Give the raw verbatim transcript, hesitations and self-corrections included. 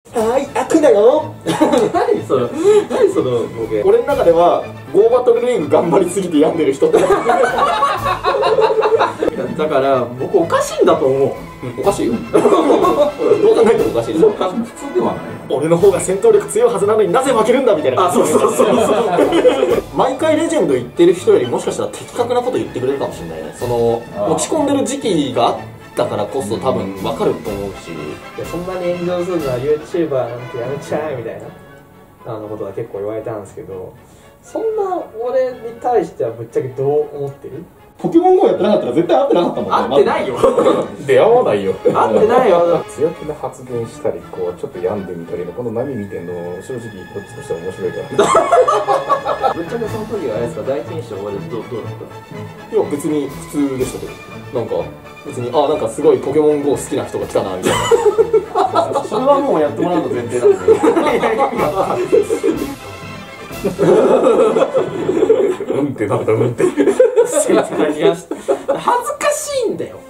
はーい、悪だよ。 何その何そのボケ。 俺の中ではゴーバトルリーグ頑張りすぎて病んでる人ってだから僕おかしいんだと思う。 おかしいよ。どう考えてもおかしいでしょ。 普通ではない。 俺の方が戦闘力強いはずなのになぜ負けるんだみたいな。 あ、そうそうそうそう。 毎回レジェンド言ってる人よりもしかしたら的確なこと言ってくれるかもしれないね。その落ち込んでる時期があったからこそ多分分かると思うし、 いやそんなに炎上するのは YouTuber なんてやめちゃえみたいなあのことは結構言われたんですけど、そんな俺に対してはぶっちゃけどう思ってる？ ポケモン ゴー やってなかったら絶対会ってなかったもんね。 合ってないよ。 出会わないよ。 合ってないよ。 強気な発言したり、こうちょっと病んでみたりのこの波見てんの正直こっちとしては面白いから。 ぶっちゃけその時はあれですか、第一印象はどうどうだった？ いや別に普通でしたけど、なんか別にあなんかすごいポケモン ゴー 好きな人が来たなみたいな。それはもうやってもらうの前提なんで。 うんってなんだうんって。 恥ずかしいんだよ。